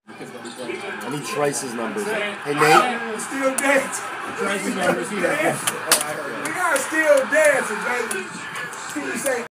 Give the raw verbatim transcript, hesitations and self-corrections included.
I need Trice's numbers. Hey, Nate. Still dancing. Trice's numbers. We got still dancing, baby. Can you say?